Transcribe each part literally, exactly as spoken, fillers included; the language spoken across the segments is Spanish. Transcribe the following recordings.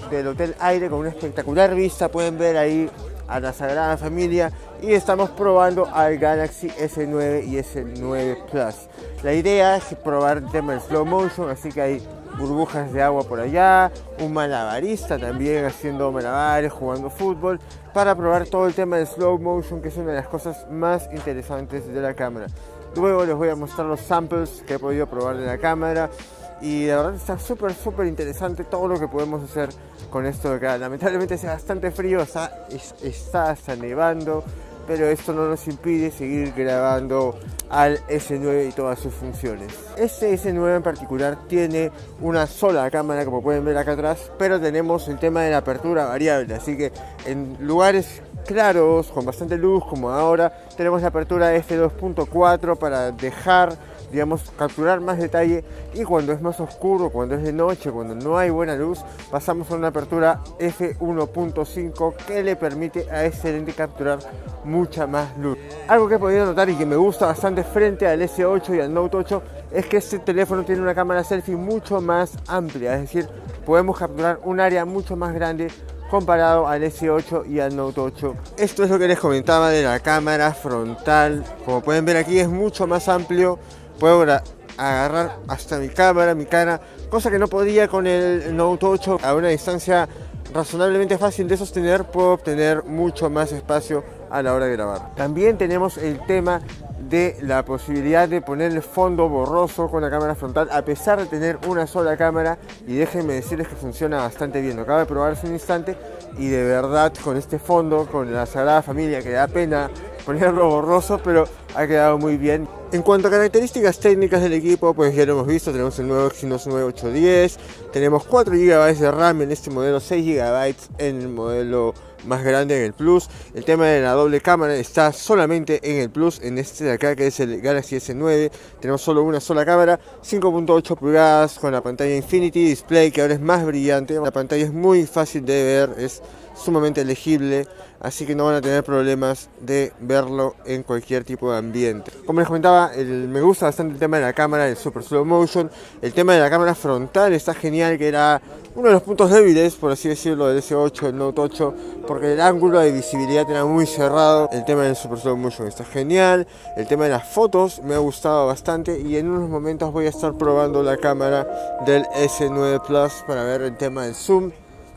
del Hotel Aire con una espectacular vista. Pueden ver ahí a la Sagrada Familia y estamos probando al Galaxy S nueve y S nueve Plus. La idea es probar el tema del slow motion, así que hay burbujas de agua por allá, un malabarista también haciendo malabares, jugando fútbol, para probar todo el tema del slow motion, que es una de las cosas más interesantes de la cámara. Luego les voy a mostrar los samples que he podido probar de la cámara y la verdad está súper súper interesante todo lo que podemos hacer con esto de acá. Lamentablemente hace bastante frío, está, está hasta nevando, pero esto no nos impide seguir grabando al S nueve y todas sus funciones. Este S nueve en particular tiene una sola cámara, como pueden ver acá atrás, pero tenemos el tema de la apertura variable, así que en lugares claros, con bastante luz, como ahora, tenemos la apertura F dos punto cuatro para dejar, digamos, capturar más detalle, y cuando es más oscuro, cuando es de noche, cuando no hay buena luz, pasamos a una apertura F uno punto cinco que le permite a este lente capturar mucha más luz. Algo que he podido notar y que me gusta bastante frente al S ocho y al Note ocho es que este teléfono tiene una cámara selfie mucho más amplia, es decir, podemos capturar un área mucho más grande comparado al S ocho y al Note ocho. Esto es lo que les comentaba de la cámara frontal. Como pueden ver aquí es mucho más amplio, puedo agarrar hasta mi cámara, mi cara, cosa que no podía con el Note ocho. A una distancia razonablemente fácil de sostener, puedo obtener mucho más espacio a la hora de grabar. También tenemos el tema de la posibilidad de poner el fondo borroso con la cámara frontal, a pesar de tener una sola cámara, y déjenme decirles que funciona bastante bien. Lo acabo de probar hace un instante y de verdad con este fondo, con la Sagrada Familia, que da pena ponerlo borroso, pero ha quedado muy bien. En cuanto a características técnicas del equipo, pues ya lo hemos visto, tenemos el nuevo Exynos nueve ocho diez, tenemos cuatro gigabytes de RAM en este modelo, seis gigabytes en el modelo más grande, en el Plus. El tema de la doble cámara está solamente en el Plus, en este de acá que es el Galaxy S nueve, tenemos solo una sola cámara, cinco punto ocho pulgadas con la pantalla Infinity Display, que ahora es más brillante. La pantalla es muy fácil de ver, es sumamente legible, así que no van a tener problemas de verlo en cualquier tipo de ambiente. Como les comentaba, el, me gusta bastante el tema de la cámara, el super slow motion. El tema de la cámara frontal está genial, que era uno de los puntos débiles, por así decirlo, del S ocho, del Note ocho, porque el ángulo de visibilidad era muy cerrado. El tema del super slow motion está genial. El tema de las fotos me ha gustado bastante, y en unos momentos voy a estar probando la cámara del S nueve Plus para ver el tema del zoom,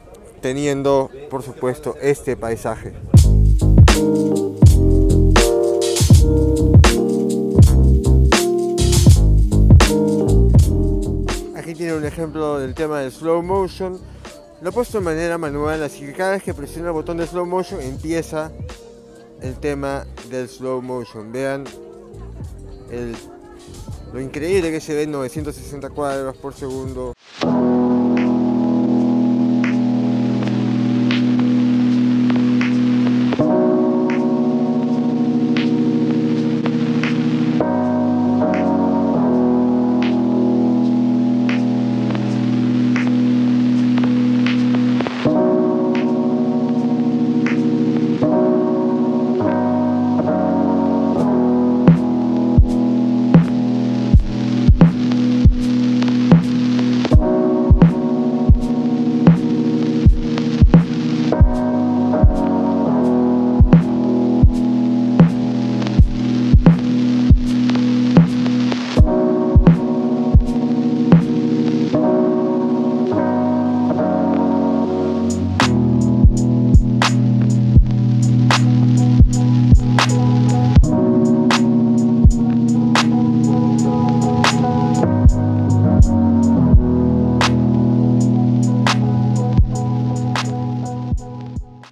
teniendo por supuesto este paisaje. Aquí tiene un ejemplo del tema del slow motion. Lo he puesto de manera manual, así que cada vez que presiono el botón de slow motion empieza el tema del slow motion. Vean el, lo increíble que se ve en novecientos sesenta cuadros por segundo.